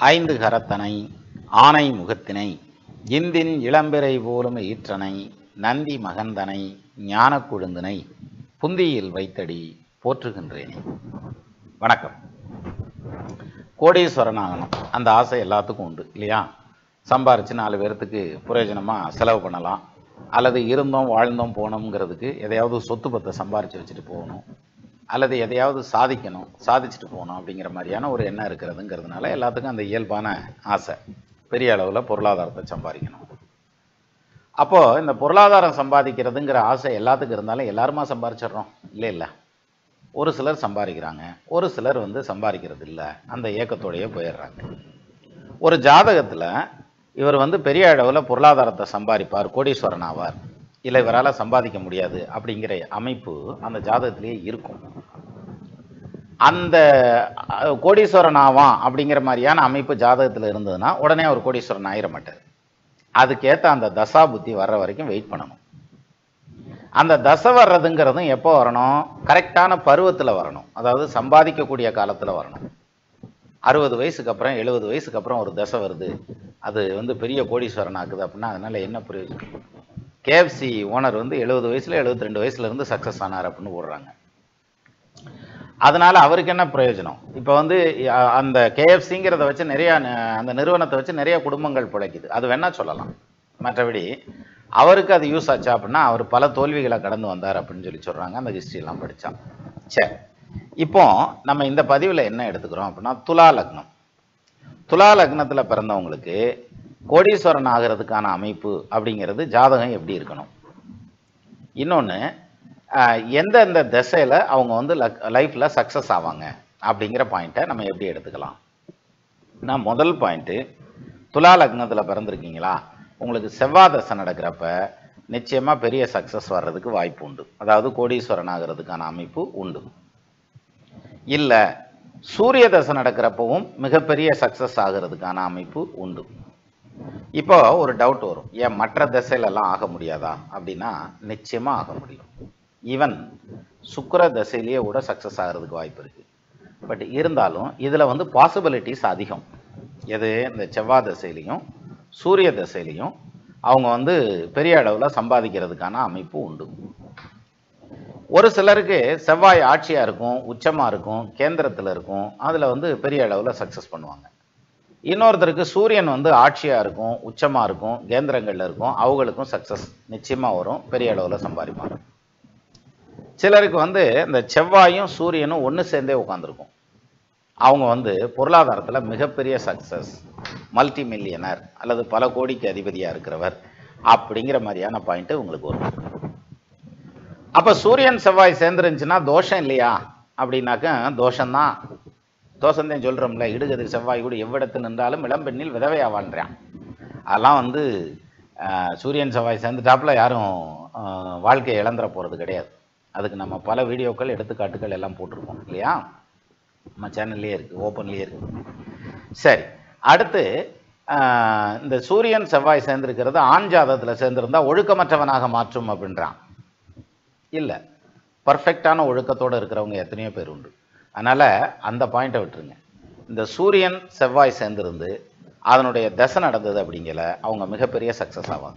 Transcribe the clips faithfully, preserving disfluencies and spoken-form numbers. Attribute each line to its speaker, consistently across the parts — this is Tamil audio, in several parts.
Speaker 1: ஐந்து கரத்தனை ஆனை முகத்தினை இந்தின் இளம்பிறை போலும் ஈற்றனை நந்தி மகந்தனை ஞான கொழுந்தினை புந்தியில் வைத்தடி போற்றுகின்றேனே. வணக்கம். கோடீஸ்வரனாகணும் அந்த ஆசை எல்லாத்துக்கும் உண்டு இல்லையா? சம்பாரித்து நாலு பேர்த்துக்கு பிரயோஜனமாக செலவு பண்ணலாம், அல்லது இருந்தோம் வாழ்ந்தோம் போனோங்கிறதுக்கு எதையாவது சொத்து பத்தை சம்பாரித்து வச்சுட்டு போகணும், அல்லது எதையாவது சாதிக்கணும் சாதிச்சுட்டு போகணும் அப்படிங்கிற மாதிரியான ஒரு எண்ணம் இருக்கிறதுங்கிறதுனால எல்லாத்துக்கும் அந்த இயல்பான ஆசை பெரிய அளவில் பொருளாதாரத்தை சம்பாதிக்கணும். அப்போது இந்த பொருளாதாரம் சம்பாதிக்கிறதுங்கிற ஆசை எல்லாத்துக்கும் இருந்தாலும் எல்லாருமா சம்பாரிச்சிட்றோம் இல்லை இல்லை ஒரு சிலர் சம்பாதிக்கிறாங்க, ஒரு சிலர் வந்து சம்பாதிக்கிறது இல்லை, அந்த ஏக்கத்தோடையே போயிடுறாங்க. ஒரு ஜாதகத்தில் இவர் வந்து பெரிய அளவில் பொருளாதாரத்தை சம்பாதிப்பார், கோடீஸ்வரன் ஆவார், இல்லை இவரால் சம்பாதிக்க முடியாது அப்படிங்கிற அமைப்பு அந்த ஜாதகத்திலேயே இருக்கும். அந்த கோடீஸ்வரன் ஆவான் அப்படிங்கிற மாதிரியான அமைப்பு ஜாதகத்தில் இருந்ததுன்னா உடனே அவர் கோடீஸ்வரன் ஆயிட மாட்டார். அதுக்கேற்ற அந்த தசா புத்தி வர்ற வரைக்கும் வெயிட் பண்ணணும். அந்த தசை வர்றதுங்கிறதும் எப்போ வரணும்? கரெக்டான பருவத்தில் வரணும், அதாவது சம்பாதிக்கக்கூடிய காலத்தில் வரணும். அறுபது வயசுக்கு அப்புறம் எழுபது வயசுக்கு அப்புறம் ஒரு தசை வருது, அது வந்து பெரிய கோடீஸ்வரன் ஆக்குது அப்படின்னா அதனால் என்ன பிரயோஜனம்? கேஎஃப்சி ஓனர் வந்து எழுபது வயசில் எழுபத்தி ரெண்டு வயசுலேருந்து சக்ஸஸ் ஆனார் அப்படின்னு போடுறாங்க. அதனால் அவருக்கு என்ன பிரயோஜனம்? இப்போ வந்து அந்த கேஎஃப்சிங்கிறத வச்சு நிறையா அந்த நிறுவனத்தை வச்சு நிறைய குடும்பங்கள் பிழைக்குது, அது வேணால் சொல்லலாம். மற்றபடி அவருக்கு அது யூஸ் ஆச்சா அப்படின்னா அவர் பல தோல்விகளை கடந்து வந்தார் அப்படின்னு சொல்லி சொல்கிறாங்க அந்த ஹிஸ்ட்ரியெல்லாம் படித்தான். சரி, இப்போ நம்ம இந்த பதிவில் என்ன எடுத்துக்கிறோம் அப்படின்னா துலா லக்னம். துலா லக்னத்தில் பிறந்தவங்களுக்கு கோடீஸ்வரன் ஆகிறதுக்கான அமைப்பு அப்படிங்கிறது ஜாதகம் எப்படி இருக்கணும், இன்னொன்று எந்தெந்த திசையில் அவங்க வந்து லைஃப்பில் சக்ஸஸ் ஆவாங்க அப்படிங்கிற பாயிண்ட்டை நம்ம எப்படி எடுத்துக்கலாம். நான் முதல் பாயிண்ட்டு, துலா லக்னத்தில் பிறந்திருக்கீங்களா, உங்களுக்கு செவ்வாய் தசை நடக்கிறப்ப நிச்சயமாக பெரிய சக்ஸஸ் வர்றதுக்கு வாய்ப்பு உண்டு, அதாவது கோடீஸ்வரன் ஆகிறதுக்கான அமைப்பு உண்டு. இல்லை சூரிய தசை நடக்கிறப்பவும் மிகப்பெரிய சக்ஸஸ் ஆகிறதுக்கான அமைப்பு உண்டு. இப்போ ஒரு டவுட் வரும், ஏன் மற்ற திசையிலெல்லாம் ஆக முடியாதா அப்படின்னா நிச்சயமாக ஆக முடியும். ஈவன் சுக்கிர தசையிலேயே கூட சக்ஸஸ் ஆகிறதுக்கு வாய்ப்பு இருக்குது. பட் இருந்தாலும் இதில் வந்து பாசிபிலிட்டிஸ் அதிகம். எது? இந்த செவ்வாய் தசையிலையும் சூரிய தசையிலையும் அவங்க வந்து பெரிய அளவில் சம்பாதிக்கிறதுக்கான அமைப்பு உண்டு. ஒரு சிலருக்கு செவ்வாய் ஆட்சியாக இருக்கும், உச்சமாக இருக்கும், கேந்திரத்தில் இருக்கும், அதில் வந்து பெரிய அளவில் சக்ஸஸ் பண்ணுவாங்க. இன்னொருத்தருக்கு சூரியன் வந்து ஆட்சியாக இருக்கும், உச்சமாக இருக்கும், கேந்திரங்களில் இருக்கும், அவங்களுக்கும் சக்ஸஸ் நிச்சயமாக வரும், பெரிய அளவில் சம்பாதிப்பாங்க. சிலருக்கு வந்து இந்த செவ்வாயும் சூரியனும் ஒன்று சேர்ந்தே உட்காந்துருக்கும், அவங்க வந்து பொருளாதாரத்தில் மிகப்பெரிய சக்ஸஸ், மல்டி மில்லியனர் அல்லது பல கோடிக்கு அதிபதியாக இருக்கிறவர் அப்படிங்கிற மாதிரியான பாயிண்ட்டு உங்களுக்கு வரும். அப்போ சூரியன் செவ்வாய் சேர்ந்துருந்துச்சுன்னா தோஷம் இல்லையா அப்படின்னாக்க தோஷம்தான். தோஷந்தான் சொல்கிறோம்ல, இடுகதிர் செவ்வாய் கூட எவ்விடத்து நின்றாலும் இளம்பெண்ணில் விதவையா வாழ்றான். அதெல்லாம் வந்து சூரியன் செவ்வாய் சேர்ந்துட்டாப்புல யாரும் வாழ்க்கையை இழந்துட போகிறது கிடையாது. அதுக்கு நம்ம பல வீடியோக்கள் எடுத்துக்காட்டுகள் எல்லாம் போட்டிருக்கோம் இல்லையா, நம்ம சேனல்லையே இருக்குது, ஓப்பன்லேயே இருக்குது. சரி, அடுத்து இந்த சூரியன் செவ்வாய் சேர்ந்துருக்கிறது ஆண் ஜாதகத்தில் சேர்ந்துருந்தால் ஒழுக்கமற்றவனாக மாற்றும் அப்படின்றான். இல்லை, பர்ஃபெக்டான ஒழுக்கத்தோடு இருக்கிறவங்க எத்தனையோ பேர் உண்டு. அதனால் அந்த பாயிண்ட்டை விட்டுருங்க. இந்த சூரியன் செவ்வாய் சேர்ந்துருந்து அதனுடைய தசை நடந்தது அப்படிங்கல அவங்க மிகப்பெரிய சக்ஸஸ் ஆவாங்க.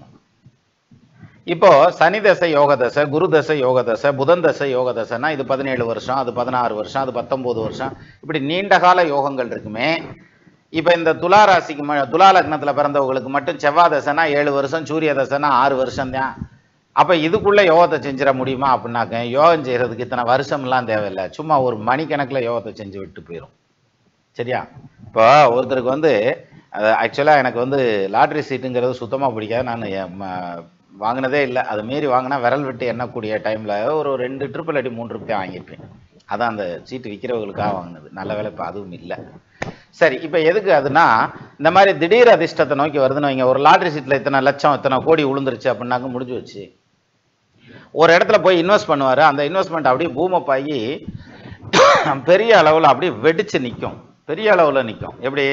Speaker 1: இப்போது சனி தசை யோக தசை, குரு தசை யோக தசை, புதன் தசை யோக தசைனா இது பதினேழு வருஷம், அது பதினாறு வருஷம், அது பத்தொம்போது வருஷம், இப்படி நீண்ட கால யோகங்கள் இருக்குமே. இப்போ இந்த துலா ராசிக்கு ம துலா லக்னத்தில் பிறந்தவங்களுக்கு மட்டும் செவ்வாய் தசைனா ஏழு வருஷம், சூரிய தசைனா ஆறு வருஷம் தான். அப்போ இதுக்குள்ளே யோகத்தை செஞ்சிட முடியுமா அப்படின்னாக்க யோகம் செய்கிறதுக்கு இத்தனை வருஷம்லாம் தேவையில்லை, சும்மா ஒரு மணிக்கணக்கில் யோகத்தை செஞ்சு விட்டு போயிடும். சரியா? இப்போ ஒருத்தருக்கு வந்து அது ஆக்சுவலாக எனக்கு வந்து லாட்ரி சீட்டுங்கிறது சுத்தமாக பிடிக்காது, நான் வாங்கினதே இல்லை. அது மாரி வாங்கினா விரல் விட்டு எண்ணக்கூடிய டைமில் ஒரு ரெண்டு ட்ரிப்பிள் அடி மூணு ட்ரிப் தான் வாங்கியிருப்பேன். அதான் அந்த சீட்டு விற்கிறவங்களுக்காக வாங்கினது. நல்ல வேலை இப்போ அதுவும் இல்லை. சரி, இப்போ எதுக்கு அதுனா இந்த மாதிரி திடீர் அதிர்ஷ்டத்தை நோக்கி வருதுன்னு வைங்க. ஒரு லாட்ரி சீட்டில் இத்தனை லட்சம் இத்தனை கோடி விழுந்துருச்சு அப்படின்னாக்க முடிஞ்சு வச்சு ஒரு இடத்துல போய் இன்வெஸ்ட் பண்ணுவார். அந்த இன்வெஸ்ட்மெண்ட் அப்படியே பூமப் ஆகி பெரிய அளவில் அப்படியே வெடிச்சு நிற்கும், பெரிய அளவில் நிற்கும். எப்படி?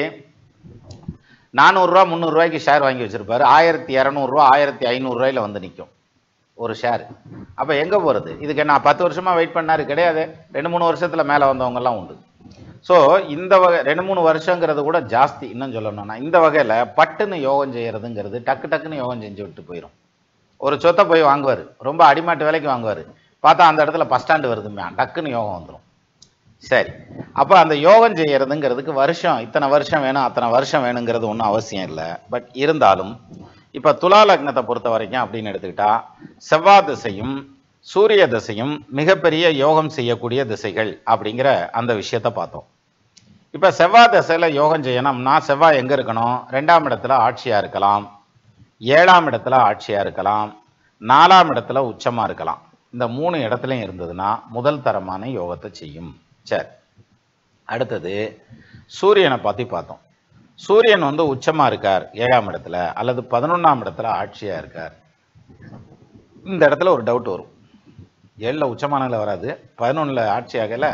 Speaker 1: நானூறுரூவா முந்நூறுரூவாய்க்கு ஷேர் வாங்கி வச்சுருப்பார், ஆயிரத்தி இரநூறுவா ஆயிரத்தி ஐநூறுரூவாயில் வந்து நிற்கும் ஒரு ஷேர். அப்போ எங்கே போகிறது? இதுக்கு நான் பத்து வருஷமாக வெயிட் பண்ணாரு கிடையாது, ரெண்டு மூணு வருஷத்தில் மேலே வந்தவங்கெல்லாம் உண்டு. ஸோ இந்த வகை ரெண்டு மூணு வருஷங்கிறது கூட ஜாஸ்தி. இன்னும் சொல்லணும்னா இந்த வகையில் பட்டுன்னு யோகம் செய்யறதுங்கிறது டக்கு டக்குன்னு யோகம் செஞ்சு விட்டு போயிடும். ஒரு சொத்தை போய் வாங்குவார், ரொம்ப அடிமாட்டு வேலைக்கு வாங்குவார், பார்த்தா அந்த இடத்துல பஸ் ஸ்டாண்டு வருதுமே, டக்குன்னு யோகம் வந்துடும். சரி, அப்போ அந்த யோகம் செய்யறதுங்கிறதுக்கு வருஷம் இத்தனை வருஷம் வேணும் அத்தனை வருஷம் வேணுங்கிறது ஒன்றும் அவசியம் இல்லை. பட் இருந்தாலும் இப்போ துலா லக்னத்தை பொறுத்த வரைக்கும் அப்படின்னு எடுத்துக்கிட்டா செவ்வாய் திசையும் சூரிய திசையும் மிகப்பெரிய யோகம் செய்யக்கூடிய திசைகள் அப்படிங்கிற அந்த விஷயத்த பார்த்தோம். இப்போ செவ்வாய் திசையில் யோகம் செய்யணும்னா செவ்வாய் எங்கே இருக்கணும்? ரெண்டாம் இடத்துல ஆட்சியாக இருக்கலாம், ஏழாம் இடத்துல ஆட்சியாக இருக்கலாம், நாலாம் இடத்துல உச்சமாக இருக்கலாம். இந்த மூணு இடத்துலையும் இருந்ததுன்னா முதல் தரமான யோகத்தை செய்யும். சரி, அடுத்தது சூரியனை பற்றி பார்த்தோம். சூரியன் வந்து உச்சமாக இருக்கார் ஏழாம் இடத்துல அல்லது பதினொன்றாம் இடத்துல ஆட்சியாக இருக்கார். இந்த இடத்துல ஒரு டவுட் வரும். ஏழில் உச்சமானல வராது, பதினொன்றில் ஆட்சியாகல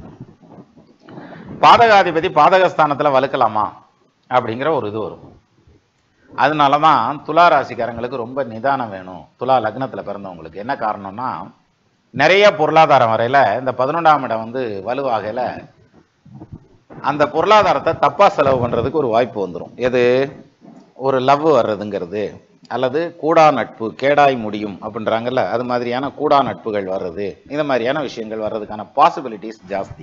Speaker 1: பாதகாதிபதி பாதகஸ்தானத்தில் வலுக்கலாமா அப்படிங்கிற ஒரு இது வரும். அதனால தான் துலா ராசிக்காரங்களுக்கு ரொம்ப நிதானம் வேணும். துலா லக்னத்தில் பிறந்தவங்களுக்கு என்ன காரணம்னா நிறைய பொருளாதாரம் வரையில் இந்த பதினொன்றாம் இடம் வந்து வலுவாகல அந்த பொருளாதாரத்தை தப்பாக செலவு பண்ணுறதுக்கு ஒரு வாய்ப்பு வந்துடும். எது? ஒரு லவ் வர்றதுங்கிறது அல்லது கூடா நட்பு கேடாய் முடியும் அப்படின்றாங்கல்ல, அது மாதிரியான கூடா நட்புகள் வர்றது, இந்த மாதிரியான விஷயங்கள் வர்றதுக்கான பாசிபிலிட்டிஸ் ஜாஸ்தி.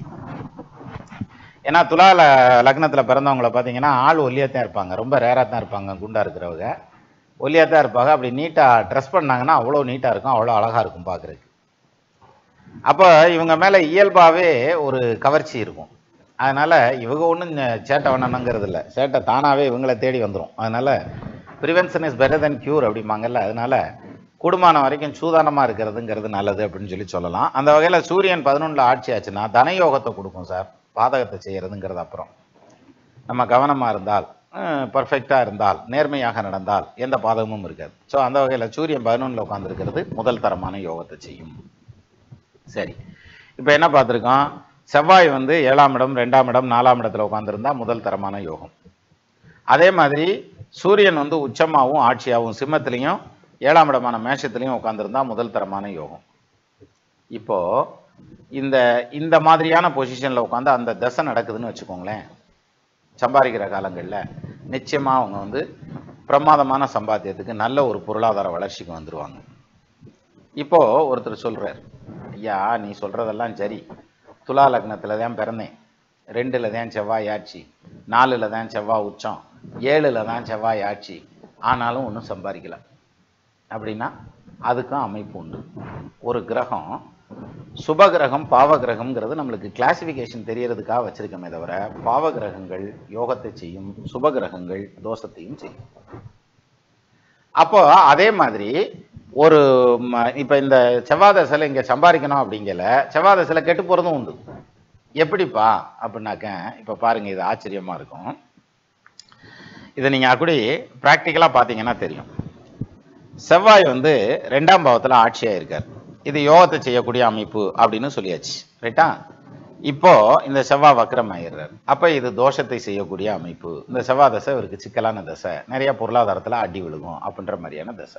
Speaker 1: ஏன்னா துலா லக்னத்தில் பிறந்தவங்களை பார்த்தீங்கன்னா ஆள் ஒல்லியாக தான் இருப்பாங்க, ரொம்ப ரேராக தான் இருப்பாங்க. குண்டா இருக்கிறவங்க ஒல்லியாக தான் இருப்பாங்க. அப்படி நீட்டாக ட்ரெஸ் பண்ணாங்கன்னா அவ்வளோ நீட்டாக இருக்கும், அவ்வளோ அழகாக இருக்கும் பார்க்குறதுக்கு. அப்போ இவங்க மேலே இயல்பாகவே ஒரு கவர்ச்சி இருக்கும். அதனால் இவங்க ஒன்றும் சேட்டை பண்ணணுங்கிறது இல்லை, சேட்டை தானாகவே இவங்களை தேடி வந்துடும். அதனால் prevention is better than cure அப்படிம்பாங்கல்ல. அதனால் கூடுமான வரைக்கும் சூதானமாக இருக்கிறதுங்கிறது நல்லது அப்படின்னு சொல்லி சொல்லலாம். அந்த வகையில் சூரியன் பதினொன்றில் ஆட்சி ஆச்சுன்னா தனயோகத்தை கொடுக்கும் சார். பாதகத்தை செய்கிறதுங்கிறது அப்புறம் நம்ம கவனமாக இருந்தால், பர்ஃபெக்டாக இருந்தால், நேர்மையாக நடந்தால் எந்த பாதகமும் இருக்காது. ஸோ அந்த வகையில் சூரியன் பதினொன்றில் உட்காந்துருக்கிறது முதல் தரமான யோகத்தை செய்யும். சரி, இப்போ என்ன பார்த்துருக்கோம்? செவ்வாய் வந்து ஏழாம் இடம் ரெண்டாம் இடம் நாலாம் இடத்துல உட்காந்துருந்தா முதல் தரமான யோகம். அதே மாதிரி சூரியன் வந்து உச்சமாகவும் ஆட்சியாகவும் சிம்மத்திலையும் ஏழாம் இடமான மேஷத்திலையும் உட்காந்துருந்தா முதல் தரமான யோகம். இப்போ இந்த இந்த மாதிரியான பொசிஷனில் உட்காந்து அந்த தசை நடக்குதுன்னு வச்சுக்கோங்களேன், சம்பாதிக்கிற காலங்களில் நிச்சயமாக அவங்க வந்து பிரமாதமான சம்பாத்தியத்துக்கு நல்ல ஒரு பொருளாதார வளர்ச்சிக்கு வந்துடுவாங்க. இப்போ ஒருத்தர் சொல்கிறார், ஐயா நீ சொல்கிறதெல்லாம் சரி, துலா லக்னத்தில் தான் பிறந்தேன், ரெண்டில் தான் செவ்வாய் ஆட்சி, நாலில் தான் செவ்வாய் உச்சம், ஏழில் தான் செவ்வாய் ஆட்சி, ஆனாலும் ஒன்றும் சம்பாதிக்கல அப்படின்னா அதுக்கும் அமைப்பு உண்டு. ஒரு கிரகம் சுபகிரகம் பாவகிரகம்ங்கிறது நம்மளுக்கு கிளாசிஃபிகேஷன் தெரியறதுக்காக வச்சிருக்கமே தவிர பாவகிரகங்கள் யோகத்தை செய்யும், சுபகிரகங்கள் தோஷத்தையும் செய்யும். அப்போ அதே மாதிரி ஒரு இப்போ இந்த செவ்வாய் தசையில் இங்கே சம்பாதிக்கணும் அப்படிங்கல, செவ்வாய் தசையில் கெட்டு போகிறதும் உண்டு. எப்படிப்பா அப்படின்னாக்க இப்போ பாருங்கள், இது ஆச்சரியமாக இருக்கும். இதை நீங்கள் அப்படி ப்ராக்டிக்கலாக பார்த்தீங்கன்னா தெரியும். செவ்வாய் வந்து ரெண்டாம் பாவத்தில் ஆட்சியாக இருக்கார். இது யோகத்தை செய்யக்கூடிய அமைப்பு அப்படின்னு சொல்லியாச்சு, ரைட்டா? இப்போ இந்த செவ்வாய் வக்ரம் ஆயிடுறார். அப்போ இது தோஷத்தை செய்யக்கூடிய அமைப்பு. இந்த செவ்வாய் தசை இவருக்கு சிக்கலான தசை, நிறைய பொருளாதாரத்தில் அடி விழுகும் அப்படின்ற மாதிரியான தசை.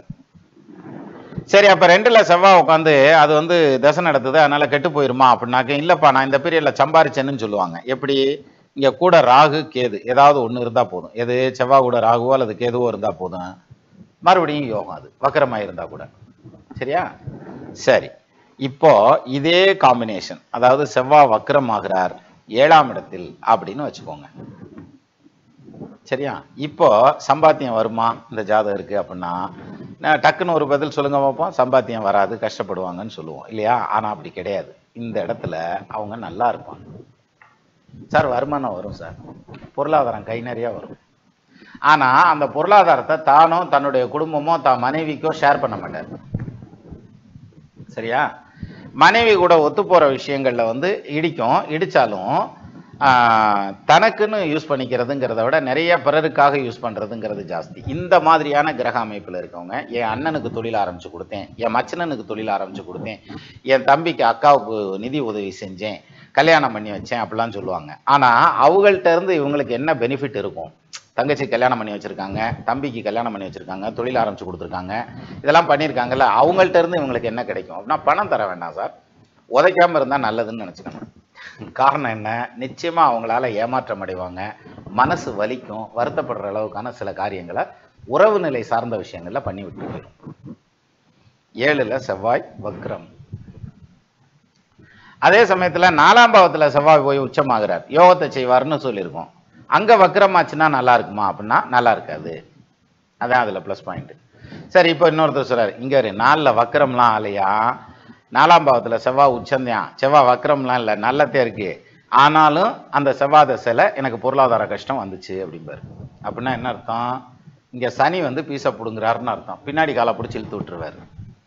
Speaker 1: சரி, அப்போ ரெண்டில் செவ்வாய் உட்காந்து அது வந்து தசை நடத்துது, அதனால கெட்டு போயிருமா அப்படின்னாக்க இல்லைப்பா, நான் இந்த பீரியடில் சம்பாரிச்சேன்னு சொல்லுவாங்க. எப்படி? இங்கே கூட ராகு கேது ஏதாவது ஒன்று இருந்தால் போதும். எது? செவ்வாய் கூட ராகுவோ அல்லது கேதுவோ இருந்தால் போதும், மறுபடியும் யோகம். அது வக்கரமாக இருந்தால் கூட. சரியா? சரி, இப்போ இதே காம்பினேஷன், அதாவது செவ்வாய் வக்ரம் ஆகிறார் ஏழாம் இடத்தில் அப்படின்னு வச்சுக்கோங்க. சரியா? இப்போ சம்பாத்தியம் வருமா இந்த ஜாதகருக்கு அப்படின்னா நான் டக்குன்னு ஒரு பதில் சொல்லுங்க பார்ப்போம். சம்பாத்தியம் வராது, கஷ்டப்படுவாங்கன்னு சொல்லுவோம் இல்லையா? ஆனால் அப்படி கிடையாது. இந்த இடத்துல அவங்க நல்லா இருப்பாங்க சார். வருமானம் வரும் சார், பொருளாதாரம் கை நிறையா வரும். ஆனால் அந்த பொருளாதாரத்தை தானோ தன்னுடைய குடும்பமோ தான் மனைவிக்கோ ஷேர் பண்ண மாட்டார். சரியா? மனைவி கூட ஒத்து போகிற விஷயங்களில் வந்து இடிக்கும். இடித்தாலும் தனக்குன்னு யூஸ் பண்ணிக்கிறதுங்கிறத விட நிறைய பிறருக்காக யூஸ் பண்ணுறதுங்கிறது ஜாஸ்தி. இந்த மாதிரியான கிரக அமைப்பில் இருக்கவங்க, என் அண்ணனுக்கு தொழில் ஆரம்பித்து கொடுத்தேன், என் மச்சனனுக்கு தொழில் ஆரம்பித்து கொடுத்தேன், என் தம்பிக்கு அக்காவுக்கு நிதி உதவி செஞ்சேன், கல்யாணம் பண்ணி வச்சேன் அப்படிலாம் சொல்லுவாங்க. ஆனால் அவங்கள்ட்ட இருந்து இவங்களுக்கு என்ன பெனிஃபிட் இருக்கும்? தங்கச்சி கல்யாணம் பண்ணி வச்சுருக்காங்க, தம்பிக்கு கல்யாணம் பண்ணி வச்சுருக்காங்க, தொழில் ஆரம்பித்து கொடுத்துருக்காங்க, இதெல்லாம் பண்ணியிருக்காங்கல்ல, அவங்கள்ட்ட இருந்து இவங்களுக்கு என்ன கிடைக்கும் அப்படின்னா பணம் தர வேண்டாம் சார், உதைக்காமல் இருந்தால் நல்லதுன்னு நினச்சிக்கணும். காரணம் என்ன? நிச்சயமா அவங்களால ஏமாற்றம் அடைவாங்க, மனசு வலிக்கும், வருத்தப்படுற அளவுக்கான சில காரியங்களை உறவு நிலை சார்ந்த விஷயங்கள்ல பண்ணி விட்டு போயிடும். ஏழுல செவ்வாய் வக்ரம். அதே சமயத்துல நாலாம் பாவத்துல செவ்வாய் போய் உச்சமாகிறார், யோகத்தை செய்வார்னு சொல்லியிருக்கோம். அங்க வக்ரமாச்சுன்னா நல்லா இருக்குமா அப்படின்னா நல்லா இருக்காது. அதான் அதுல பிளஸ் பாயிண்ட். சரி, இப்போ இன்னொருத்தர் சொல்றாரு, இங்க ஒரு நாலுல வக்ரம்லாம் ஆலையா, நாலாம் பாவத்துல செவ்வாய் உச்சந்தான், செவ்வாய் வக்ரம்லாம் இல்லை, நல்லதே இருக்கு, ஆனாலும் அந்த செவ்வாய் தசையில எனக்கு பொருளாதார கஷ்டம் வந்துச்சு அப்படிம்பாரு. அப்படின்னா என்ன அர்த்தம்? இங்க சனி வந்து பீச புடுங்குறாருன்னு அர்த்தம். பின்னாடி காலை பிடிச்சி இழுத்து விட்டுருவாரு.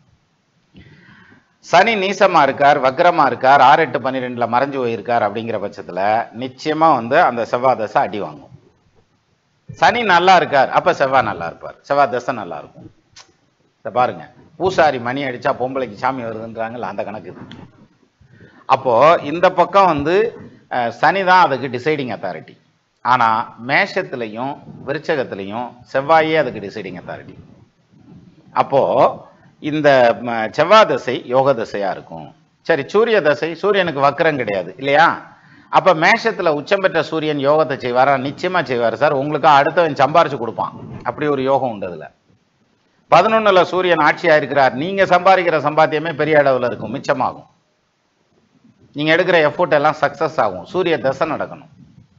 Speaker 1: சனி நீசமா இருக்கார், வக்ரமா இருக்கார், ஆறு எட்டு பன்னிரெண்டுல மறைஞ்சு போயிருக்கார். அப்படிங்கிற பட்சத்துல நிச்சயமா வந்து அந்த செவ்வாய் தசை அடி வாங்கும். சனி நல்லா இருக்கார், அப்ப செவ்வாய் நல்லா இருப்பார், செவ்வாய் தசை நல்லா இருக்கும். இதை பாருங்க, பூசாரி மணி அடிச்சா பொம்பளைக்கு சாமி வருதுன்றாங்கல்ல, அந்த கணக்கு இது. அப்போ இந்த பக்கம் வந்து சனி தான் அதுக்கு டிசைடிங் அத்தாரிட்டி. ஆனா மேஷத்திலையும் விருச்சகத்திலையும் செவ்வாயே அதுக்கு டிசைடிங் அத்தாரிட்டி. அப்போ இந்த செவ்வாய் தசை யோக தசையா இருக்கும். சரி, சூரிய தசை, சூரியனுக்கு வக்ரம் கிடையாது இல்லையா? அப்ப மேஷத்துல உச்சம் பெற்ற சூரியன் யோகத்தை செய்வாரா? நிச்சயமா செய்வார் சார். உங்களுக்கு அடுத்தவன் சம்பாரிச்சு கொடுப்பான், அப்படி ஒரு யோகம் உண்டு அதுல. பதினொன்னுல சூரியன் ஆட்சியா இருக்கிறார், நீங்க சம்பாதிக்கிற சம்பாத்தியமே பெரிய அளவுல இருக்கும், மிச்சமாகும். நீங்க எடுக்கிற எஃபோர்ட் எல்லாம் சக்சஸ் ஆகும். சூரிய தசை நடக்கணும்.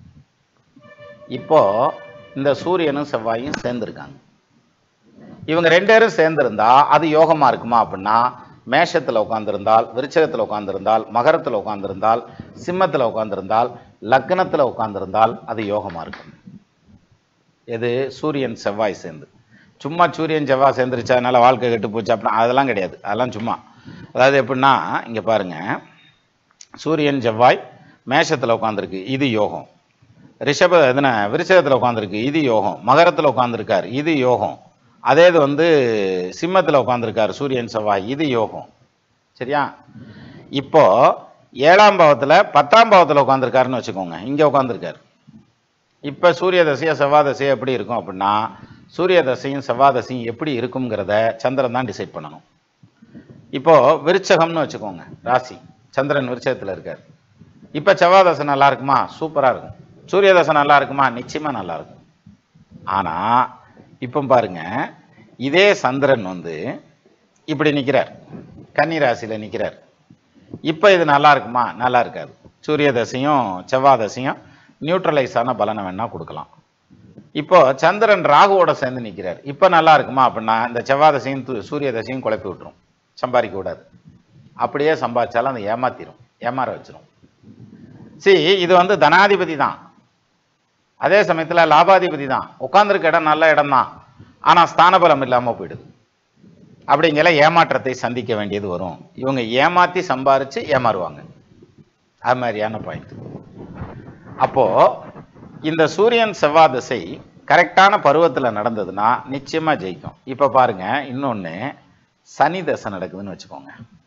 Speaker 1: இப்போ இந்த சூரியனும் செவ்வாயும் சேர்ந்திருக்காங்க. இவங்க ரெண்டு பேரும் சேர்ந்திருந்தா அது யோகமா இருக்குமா அப்படின்னா, மேஷத்துல உட்கார்ந்திருந்தால், விருச்சகத்துல உட்கார்ந்திருந்தால், மகரத்துல உட்கார்ந்திருந்தால், சிம்மத்துல உட்கார்ந்திருந்தால், லக்னத்துல உட்கார்ந்திருந்தால் அது யோகமா இருக்கும். எது? சூரியன் செவ்வாய் சேர்ந்து. சும்மா சூரியன் செவ்வாய் சேர்ந்துருச்சு அதனால வாழ்க்கை கெட்டு போச்சு அப்படின்னா அதெல்லாம் கிடையாது. அதெல்லாம் சும்மா. அதாவது எப்படின்னா, இங்க பாருங்க, சூரியன் செவ்வாய் மேஷத்துல உட்கார்ந்துருக்கு, இது யோகம். ரிஷப எதுனா விருச்சகத்துல உட்கார்ந்துருக்கு, இது யோகம். மகரத்துல உட்கார்ந்துருக்கார், இது யோகம். அதே இது வந்து சிம்மத்துல உட்கார்ந்துருக்கார் சூரியன் செவ்வாய், இது யோகம். சரியா? இப்போ ஏழாம் பாவத்துல பத்தாம் பாவத்துல உட்கார்ந்துருக்காருன்னு வச்சுக்கோங்க, இங்க உட்கார்ந்துருக்காரு. இப்ப சூரிய தசையா செவ்வாய் தசையா எப்படி இருக்கும் அப்படின்னா, சூரிய தசையும் செவ்வாய் தசையும் எப்படி இருக்குங்கிறத சந்திரன் தான் டிசைட் பண்ணணும். இப்போ விருச்சகம்னு வச்சுக்கோங்க ராசி, சந்திரன் விருச்சகத்துல இருக்காரு. இப்ப செவ்வாய் தசை நல்லா இருக்குமா? சூப்பரா இருக்கும். சூரிய தசை நல்லா இருக்குமா? நிச்சயமா நல்லா இருக்கும். ஆனா இப்ப பாருங்க, இதே சந்திரன் வந்து இப்படி நிக்கிறார், கன்னி ராசியில நிக்கிறார். இப்ப இது நல்லா இருக்குமா? நல்லா இருக்காது. சூரிய தசையும் செவ்வாய் தசையும் நியூட்ரலைஸ் ஆன பலனை வேணா கொடுக்கலாம். இப்போ சந்திரன் ராகுவோட சேர்ந்து நிக்கிறார், இப்ப நல்லா இருக்குமா அப்படின்னா இந்த செவ்வாய் தசையும் சூரிய தசையும் குழப்பி விட்டுரும், சம்பாதிக்க கூடாது. அப்படியே சம்பாதிச்சாலும் அதை ஏமாத்திரும், ஏமாற வச்சிரும். சரி, இது வந்து தனாதிபதி தான், அதே சமயத்துல லாபாதிபதி தான். உட்கார்ந்துருக்க இடம் நல்ல இடம் தான், ஆனா ஸ்தான பலம் இல்லாம போயிடுது. அப்படிங்கிற ஏமாற்றத்தை சந்திக்க வேண்டியது வரும். இவங்க ஏமாத்தி சம்பாரிச்சு ஏமாறுவாங்க. அது மாதிரியான பாயிண்ட். அப்போ இந்த சூரியன் செவ்வாய் தசை கரெக்டான பருவத்துல நடந்ததுன்னா நிச்சயமா ஜெயிக்கும். இப்ப பாருங்க, இன்னொன்னு சனி தசை நடக்குதுன்னு வச்சுக்கோங்க.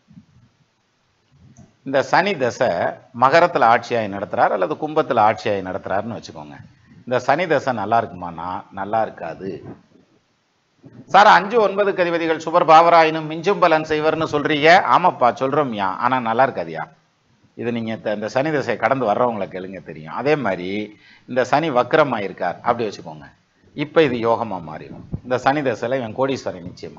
Speaker 1: இந்த சனி தசை மகரத்துல ஆட்சியாகி நடத்துறாரு அல்லது கும்பத்துல ஆட்சியாகி நடத்துறாருன்னு வச்சுக்கோங்க. இந்த சனி தசை நல்லா இருக்குமானா நல்லா இருக்காது. சார், அஞ்சு ஒன்பது அதிபதிகள் சுபர் பாவராயினும் மிஞ்சும் பலன் செய்வர்னு சொல்றீங்க. ஆமாப்பா சொல்றோம்யா, ஆனா நல்லா இருக்காதியா. இது நீங்க இந்த சனி தசை கடந்து வர்றவங்களை கேளுங்க தெரியும். அதே மாதிரி இந்த சனி வக்ரமா இருக்கார் அப்படி வச்சுக்கோங்க, இப்ப இது யோகமா மாறிடும். இந்த சனி தசையில இவன் கோடீஸ்வரன் நிச்சயமா.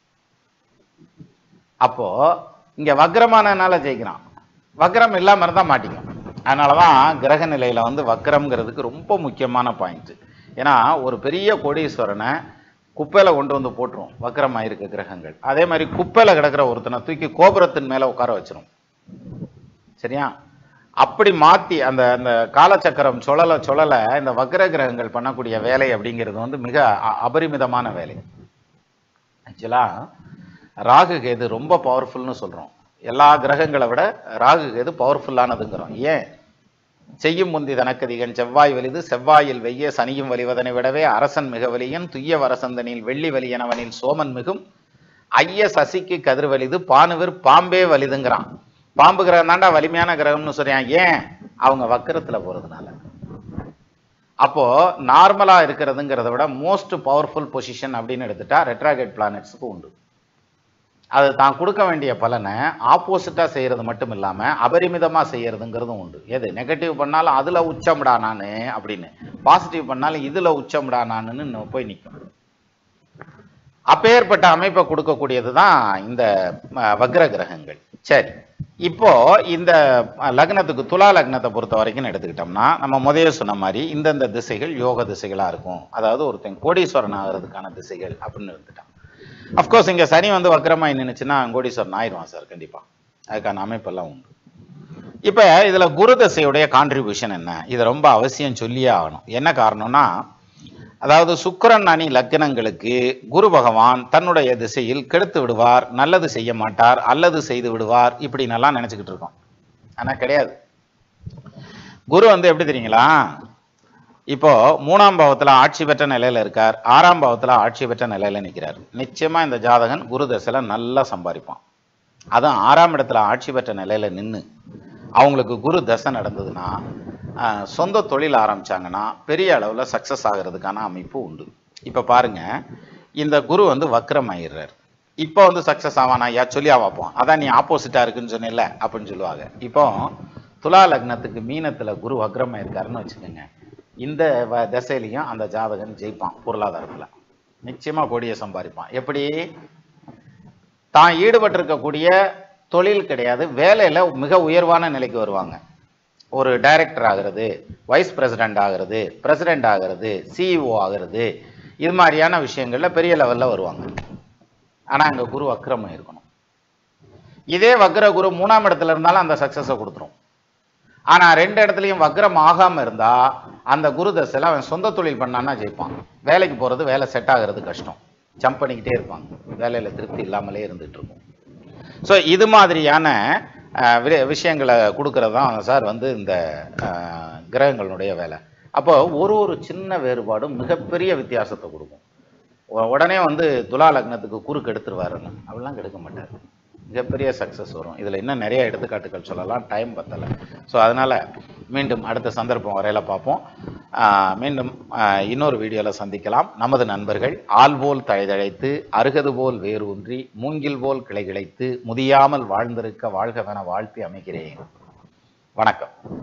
Speaker 1: அப்போ இங்க வக்ரமானனால ஜெயிக்கிறான், வக்ரம் இல்லாம இருந்தா மாட்டிக்கும். அதனாலதான் கிரக நிலையில வந்து வக்ரம்ங்கிறதுக்கு ரொம்ப முக்கியமான பாயிண்ட். ஏன்னா ஒரு பெரிய கோடீஸ்வரனை குப்பையில கொண்டு வந்து போட்டுரும் வக்ரமா இருக்க கிரகங்கள். அதே மாதிரி குப்பையில கிடக்கிற ஒருத்தனை தூக்கி கோபுரத்தின் மேல உட்கார வச்சிரும். சரியா? அப்படி மாத்தி அந்த அந்த காலச்சக்கரம் சுழல சுழல இந்த வக்ர கிரகங்கள் பண்ணக்கூடிய வேலை அப்படிங்கிறது வந்து மிக அபரிமிதமான வேலை. ஆக்சுவலா ராகு கேது ரொம்ப பவர்ஃபுல்னு சொல்றோம். எல்லா கிரகங்களை விட ராகு கேது பவர்ஃபுல்லானதுங்கிறோம். ஏன்? செய்யும் முந்தி தனக்கதிகன் செவ்வாய் வலிது, செவ்வாயில் வெய்ய சனியும் வலிவதனை விடவே அரசன் மிக வலியன், துய்ய வரசந்தனில் வெள்ளி வலியனவனில் சோமன் மிகும், ஐய சசிக்கு கதிர் வலிது, பானுவிர் பாம்பே வலிதுங்கிறான். பாம்பு கிரகம் தாண்டா வலிமையான கிரகம்னு சொல்றான். ஏன்? அவங்க வக்கரத்துல போறதுனால. அப்போ நார்மலா இருக்கிறதுங்கிறத விட மோஸ்ட் பவர்ஃபுல் பொசிஷன் அப்படின்னு எடுத்துட்டா ரெட்ராகேட் பிளானட்ஸுக்கு உண்டு. அது தான் கொடுக்க வேண்டிய பலனை ஆப்போசிட்டா செய்யறது மட்டும் இல்லாம அபரிமிதமா செய்யறதுங்கிறதும் உண்டு. எது நெகட்டிவ் பண்ணாலும் அதுல உச்சம்டா நானு அப்படின்னு, பாசிட்டிவ் பண்ணாலும் இதுல உச்சம்டா நானுன்னு போய் நிற்கும். அப்பேற்பட்ட அமைப்பை கொடுக்கக்கூடியது தான் இந்த வக்ர கிரகங்கள். சரி, இப்போ இந்த லக்னத்துக்கு துலா லக்னத்தை பொறுத்த வரைக்கும் எடுத்துக்கிட்டோம்னா நம்ம முதல்ல சொன்ன மாதிரி இந்தந்த திசைகள் யோக திசைகளா இருக்கும். அதாவது ஒருத்தன் கோடீஸ்வரன் ஆகிறதுக்கான திசைகள் அப்படின்னு இருந்துட்டான். அஃப்கோர்ஸ் இங்க சனி வந்து வக்ரமாய் நின்னுச்சுன்னா கோடீஸ்வரன் ஆயிடுவான் சார், கண்டிப்பா. அதுக்கான அமைப்பெல்லாம் உண்டு. இப்ப இதுல குரு தசையுடைய கான்ட்ரிபியூஷன் என்ன, இது ரொம்ப அவசியம் சொல்லியே ஆகணும். என்ன காரணம்னா, அதாவது சுக்கிரன் அணி லக்னங்களுக்கு குரு பகவான் தன்னுடைய திசையில் கெடுத்து விடுவார், நல்லது செய்ய மாட்டார், அல்லது செய்து விடுவார், இப்படி நல்லா நினைச்சுக்கிட்டு இருக்கோம். ஆனா கிடையாது. குரு வந்து எப்படி தெரியுங்களா, இப்போ மூணாம் பாவத்துல ஆட்சி பெற்ற நிலையில இருக்கார், ஆறாம் பாவத்துல ஆட்சி பெற்ற நிலையில நிற்கிறார். நிச்சயமா இந்த ஜாதகன் குரு தசையில நல்லா சம்பாதிப்பான். அதுவும் ஆறாம் இடத்துல ஆட்சி பெற்ற நிலையில நின்று அவங்களுக்கு குரு தசை நடந்ததுன்னா சொந்த தொழில் ஆரம்பிச்சாங்கன்னா பெரிய அளவில் சக்சஸ் ஆகிறதுக்கான அமைப்பு உண்டு. இப்போ பாருங்க, இந்த குரு வந்து வக்ரம் ஆயிடுறார். இப்போ வந்து சக்சஸ் ஆவானா, ஐயா சொல்லியா பார்ப்போம், அதான் நீ ஆப்போசிட்டா இருக்குன்னு சொன்னில்ல அப்படின்னு சொல்லுவாங்க. இப்போ துலா லக்னத்துக்கு மீனத்துல குரு வக்ரம் ஆயிருக்காருன்னு வச்சுக்கோங்க, இந்த திசையிலையும் அந்த ஜாதகன் ஜெயிப்பான். பொருளாதாரத்துல நிச்சயமா கோடியை சம்பாதிப்பான். எப்படி, தான் ஈடுபட்டிருக்கக்கூடிய தொழில் கிடையாது, வேலையில மிக உயர்வான நிலைக்கு வருவாங்க. ஒரு டைரக்டர் ஆகிறது, வைஸ் பிரசிடென்ட் ஆகிறது, பிரசிடென்ட் ஆகிறது, சிஇஓ ஆகிறது, இது மாதிரியான விஷயங்கள்ல பெரிய லெவல்ல வருவாங்க. ஆனா அங்க குரு வக்ரம் இருக்கணும். இதே வக்ர குரு மூணாம் இடத்துல இருந்தாலும் அந்த சக்சஸை கொடுத்துரும். ஆனா ரெண்டு இடத்துலையும் வக்ரம் ஆகாம இருந்தா அந்த குரு தசையில அவன் சொந்த தொழில் பண்ணான்னா ஜெயிப்பான். வேலைக்கு போறது, வேலை செட் ஆகிறது கஷ்டம், ஜம்ப் பண்ணிக்கிட்டே இருப்பாங்க, வேலையில திருப்தி இல்லாமலே இருந்துட்டு இருக்கும். ஸோ இது மாதிரியான விஷயங்களை கொடுக்கறது தான் சார் வந்து இந்த கிரகங்களுடைய வேலை. அப்போ ஒரு ஒரு சின்ன வேறுபாடும் மிகப்பெரிய வித்தியாசத்தை கொடுக்கும். உடனே வந்து துலா லக்னத்துக்கு குறுக்கு எடுத்துருவாருன்னு அப்படிலாம் கெடுக்க மாட்டார், மிகப்பெரிய சக்ஸஸ் வரும். இதில் இன்னும் நிறைய எடுத்துக்காட்டுகள் சொல்லலாம், டைம் பத்தலை. ஸோ அதனால் மீண்டும் அடுத்த சந்தர்ப்பம் வரையில் பார்ப்போம். மீண்டும் இன்னொரு வீடியோவில் சந்திக்கலாம். நமது நண்பர்கள் ஆள் போல் தழைதழைத்து அருகது போல் வேறு ஒன்றி மூங்கில் போல் கிளை கிளைத்து முதியாமல் வாழ்ந்திருக்க வாழ்கவென வாழ்த்தி அமைகிறேன். வணக்கம்.